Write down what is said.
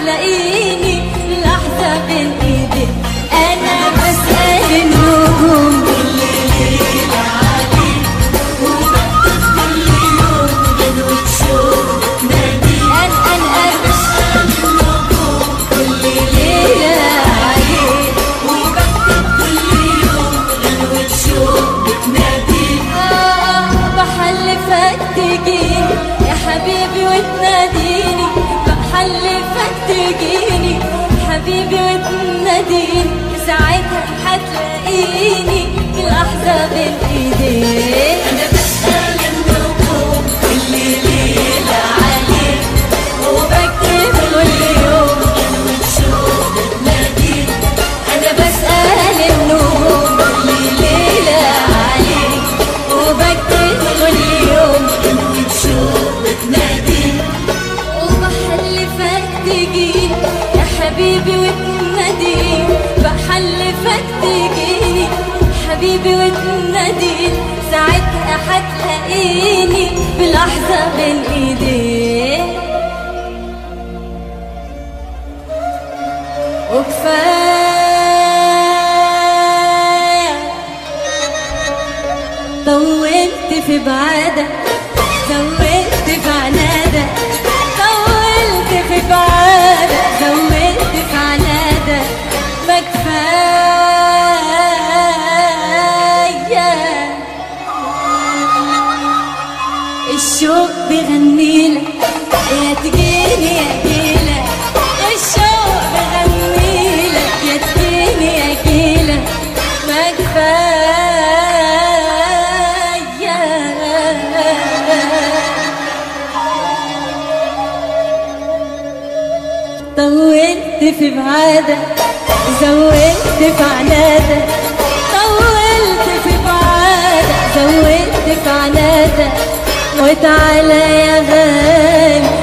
هتلاقيني لحظة بين ايديك. انا بسأل النجوم كل ليلة عليك، وبكتب كل يوم غنوة شوق بتناديك. انا بسأل النجوم كل ليلة عليك، وبكتب كل يوم غنوة شوق بتناديك. بحلفك تجيني يا حبيبي وتناديني، بحلفك تجيني حبيبي وتناديني، ساعتها هتلاقيني في لحظة بين ايديك. انا بسأل النجوم كل ليلة عليك، وبكتب كل يوم غنوة شوق بتناديك. انا بسأل النجوم كل ليلة عليك، وبكتب كل يوم غنوة شوق بتناديك. وبحلفك تجيني يا حبيبي وتناديني، بحلفك تجيني حبيبي وتناديني، ساعتها هتلاقيني بلحظة بين ايديك. وكفاية طولت في بعادك، زودت في عنادك، طولت في بعادك، زودت في عنادك. ما كفاية الشوق بيغنيلك، يا تجيني يا جيلك. الشوق بيغنيلك، يا تجيني يا جيلك. ما كفاية طولت في بعادك، زودت في عنادك، طولت في بعادك، زودت في عنادك. وتعالى يا غالي